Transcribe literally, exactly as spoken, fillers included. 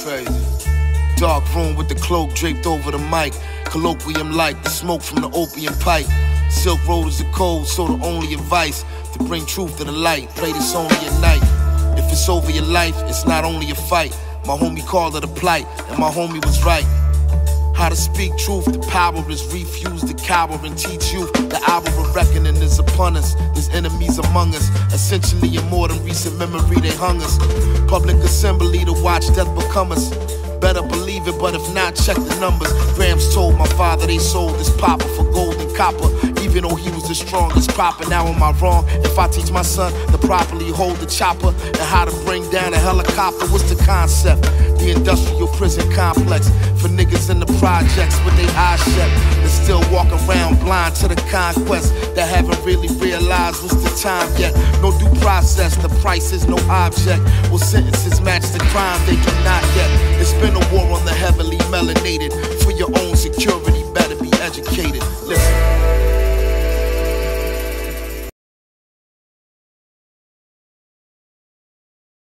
crazy. Dark room with the cloak draped over the mic. Colloquium like the smoke from the opium pipe. Silk road is the code, so the only advice to bring truth to the light. Play this only at night. If it's over your life, it's not only a fight. My homie called it a plight, and my homie was right. How to speak truth, the power is refuse the cower and teach you. The hour of reckoning is upon us. There's enemies among us. Essentially, in more than recent memory, they hung us. Public assembly to watch death become us. Better believe it, but if not, check the numbers. Grams told my father they sold his papa for gold and copper, even though he was the strongest cropper. Now am I wrong if I teach my son to properly hold the chopper and how to bring down a helicopter? What's the concept? The industrial prison complex for niggas in the projects with their eyes shut that still walk around blind to the conquest, that haven't really realized what's the time yet. No due process, the price is no object. Will sentences match the crime? They do not yet. It's been a war on the heavily melanated. For your own security, better be educated. Listen.